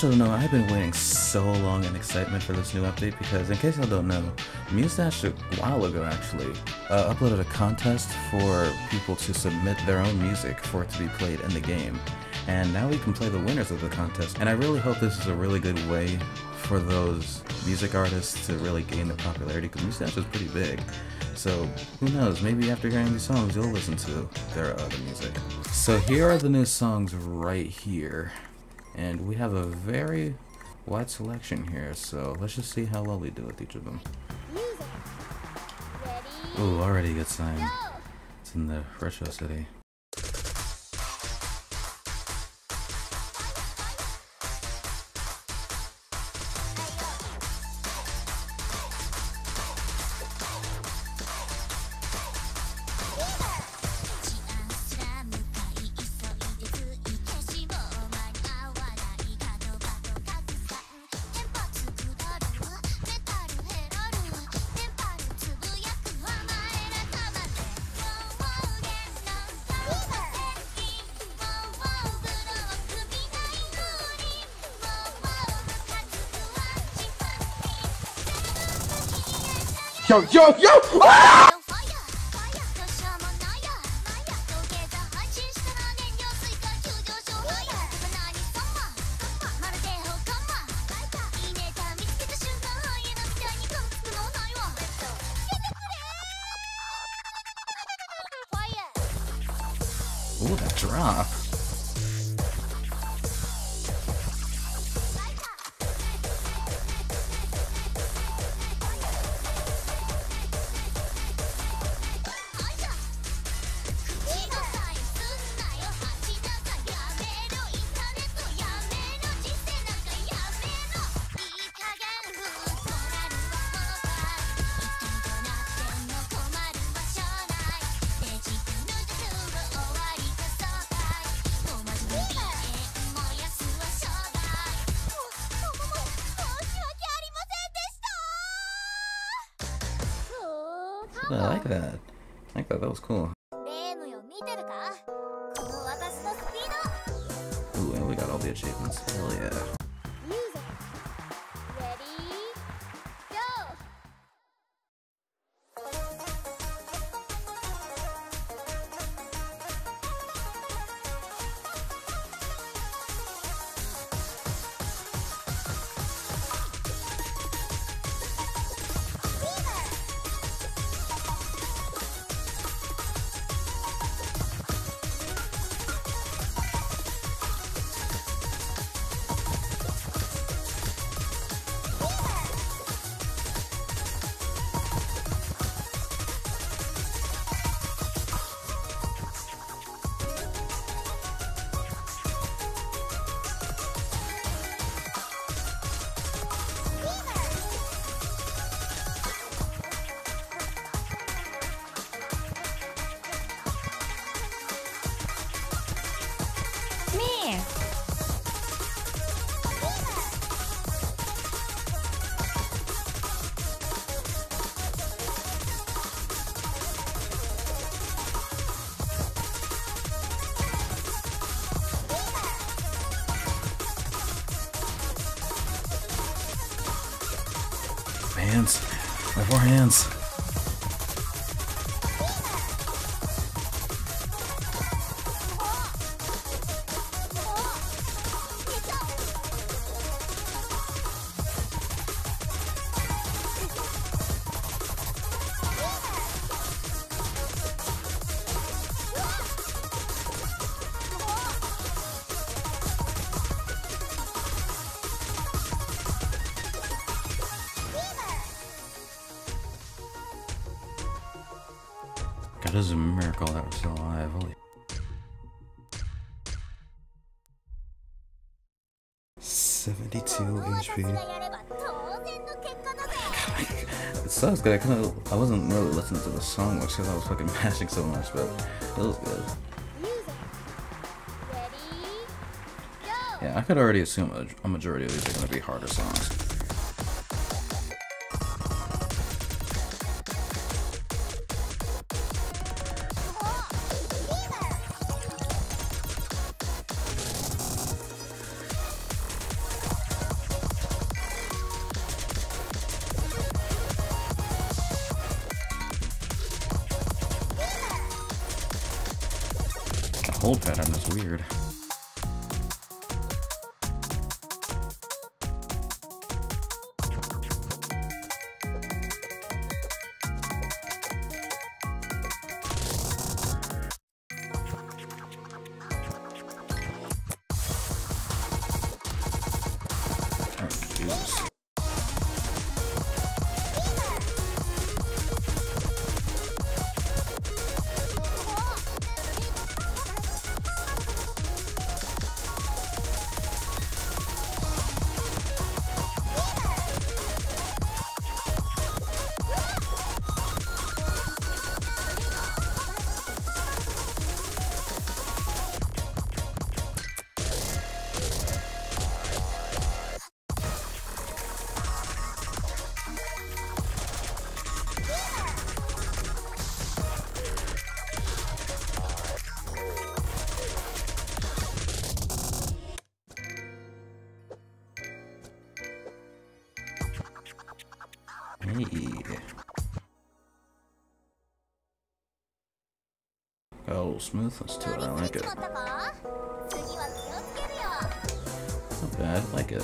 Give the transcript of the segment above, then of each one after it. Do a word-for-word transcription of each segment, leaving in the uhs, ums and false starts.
want you to know I've been waiting so long in excitement for this new update because, in case y'all don't know, Mustache a while ago actually uh, uploaded a contest for people to submit their own music for it to be played in the game. And now we can play the winners of the contest. And I really hope this is a really good way for those music artists to really gain their popularity, because Mustache is pretty big. So who knows, maybe after hearing these songs you'll listen to their other music. So here are the new songs right here. And we have a very wide selection here, so let's just see how well we do with each of them. Ooh, already a good sign. It's in the Retro City. Yo, yo, yo! Ah! Ooh, that drop. I like that. I like that. That was cool. Ooh, and we got all the achievements. Hell yeah. Hands. My four hands. God, it is a miracle that we're still alive. Holy. seventy-two H P. It sucks, cause I kind of I wasn't really listening to the song much because I was fucking mashing so much, but it was good. Yeah, I could already assume a, a majority of these are gonna be harder songs. hold pattern is weird. Oh, smooth. Let's do it. I like it. Not bad. I like it.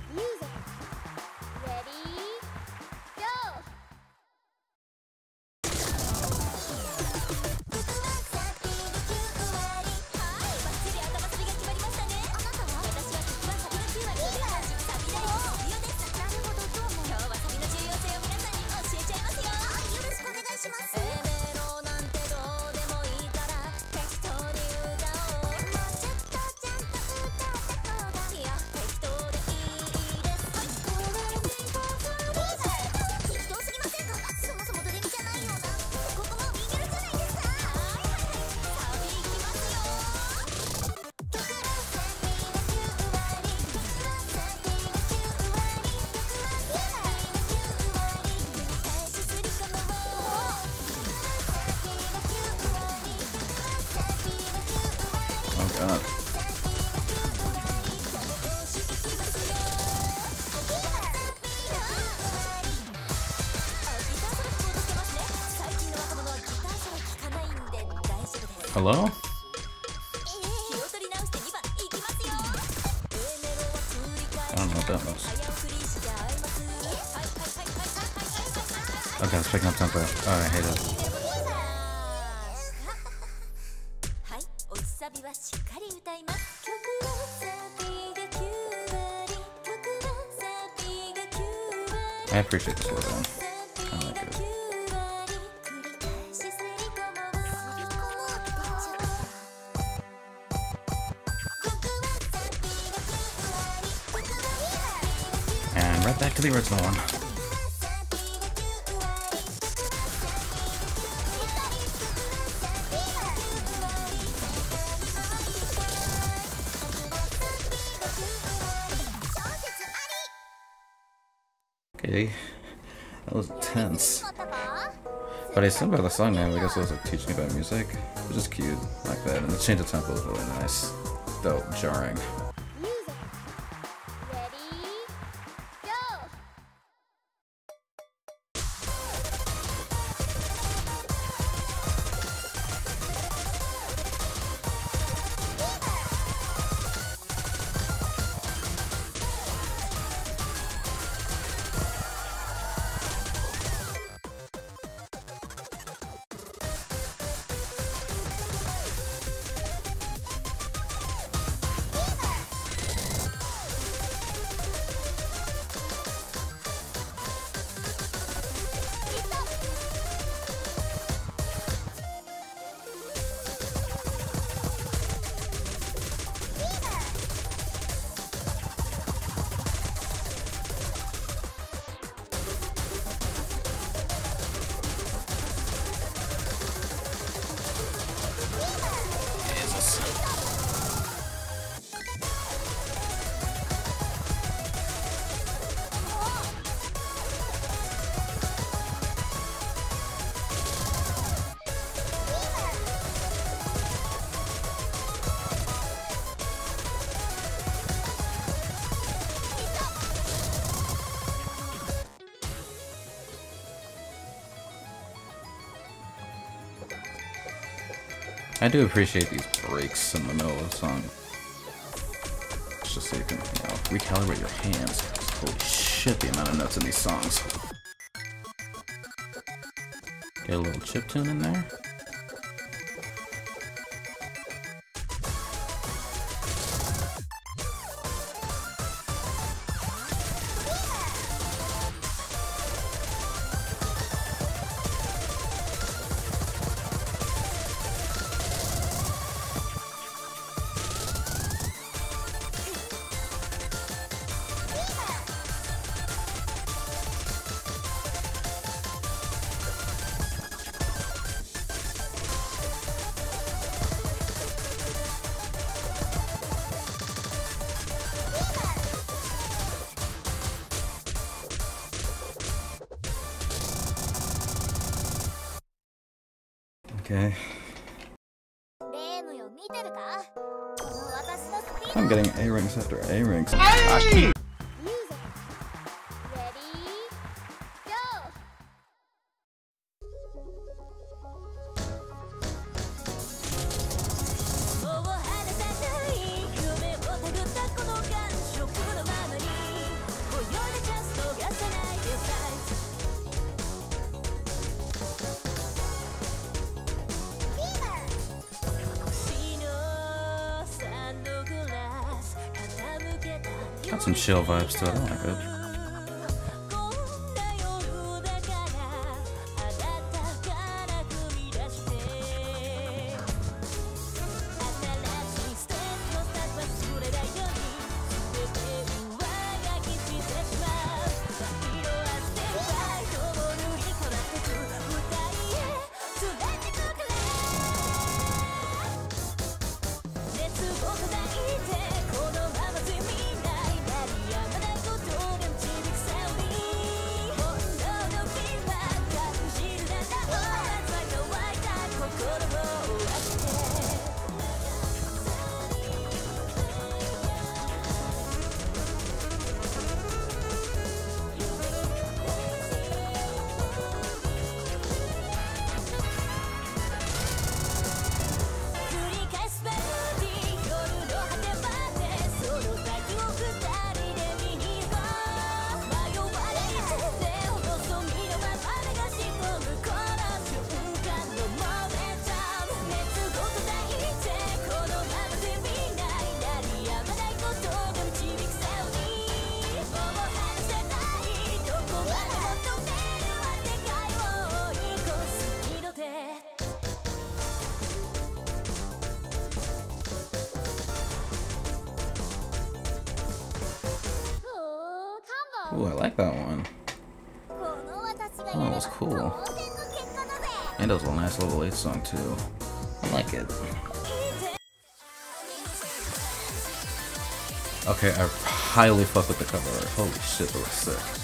God. Hello? I don't know what that was. Okay, it's picking up tempo. Oh, I hate it. I appreciate this little one. I like it. And right back to the original one. Okay, that was tense. But I still got the song name. I guess it was like teaching about music, which is cute, like that. And the change of tempo is really nice, though jarring. I do appreciate these breaks in the middle of the song. It's just so you can, you know, recalibrate your hands. Holy shit, the amount of notes in these songs. Get a little chiptune in there. Okay. I'm getting A rings after A rings. Hey! Got some chill vibes to it, I like it. Ooh, I like that one. Oh, that was cool. And it was a nice level eight song too. I like it. Okay, I highly fuck with the cover art. Holy shit, that looks sick.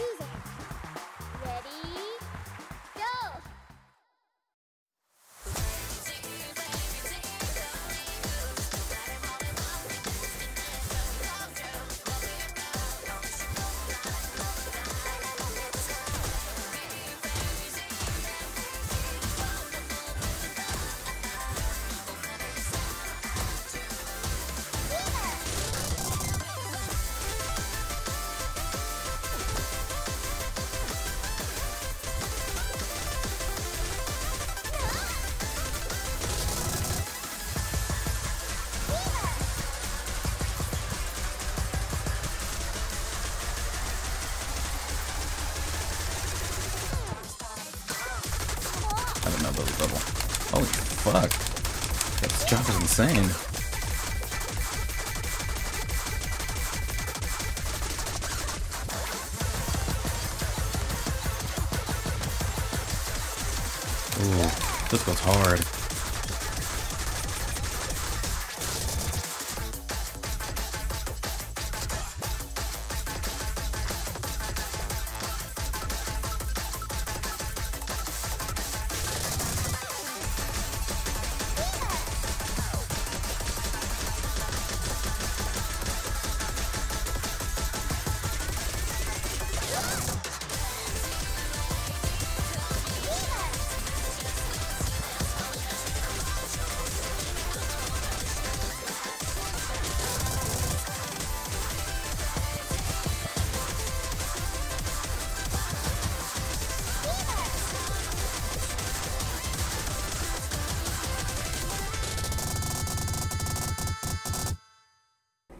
I don't know about the double. Holy fuck. This jump is insane. Ooh, this goes hard.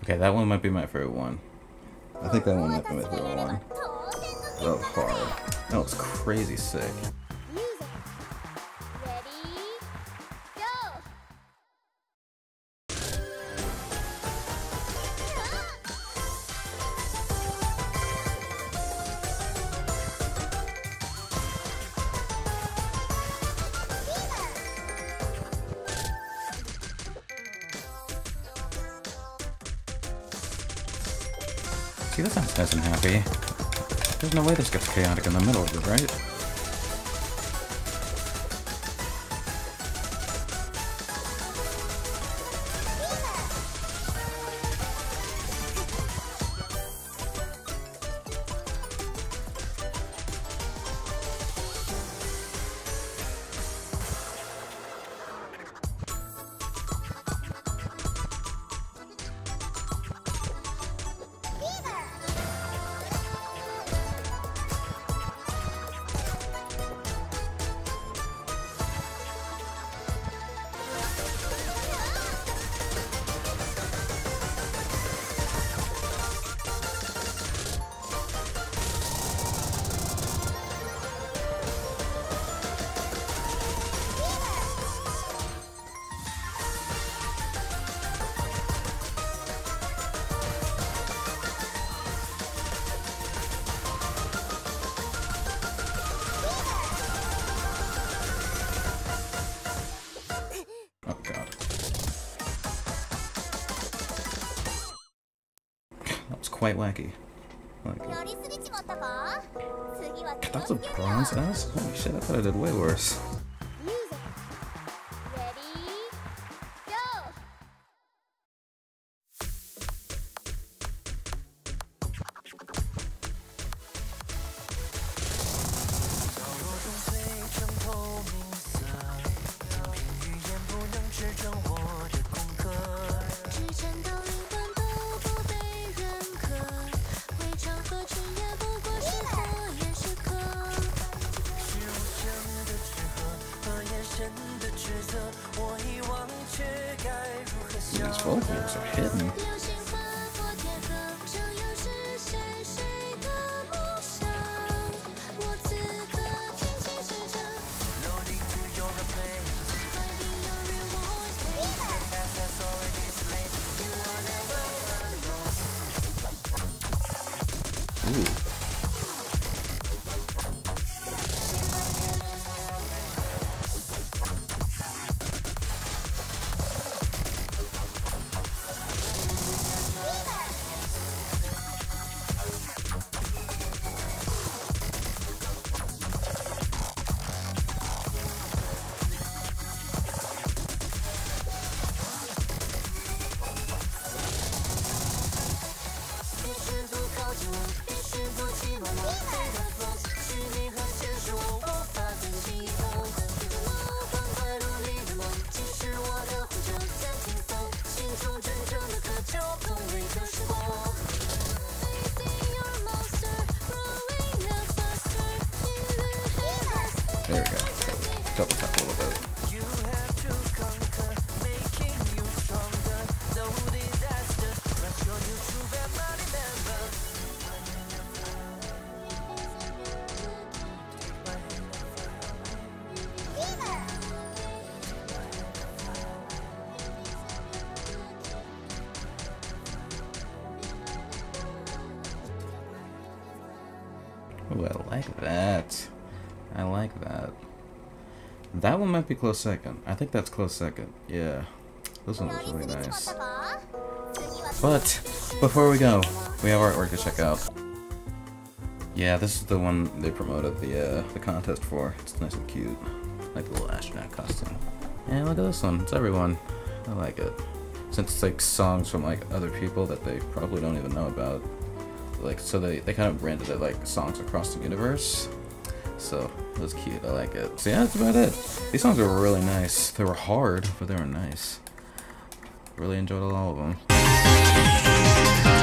Okay, that one might be my favorite one. I think that one might be my favorite one. That was hard. That was crazy sick. See, that sounds nice and happy. There's no way this gets chaotic in the middle of it, right? Quite wacky. Like, that's a bronze ass? Holy shit, I thought I did way worse. These vocals are hidden. Ooh. There we go. Double tap a little bit. Ooh, I like that. I like that. That one might be close second. I think that's close second. Yeah. This one was really nice. But, before we go, we have artwork to check out. Yeah, this is the one they promoted the, uh, the contest for. It's nice and cute. Like the little astronaut costume. And look at this one. It's everyone. I like it. Since it's like songs from like other people that they probably don't even know about. Like, so they, they kind of branded it like songs across the universe. So, it was cute. I like it. So yeah, that's about it. These songs were really nice. They were hard, but they were nice. Really enjoyed all of them.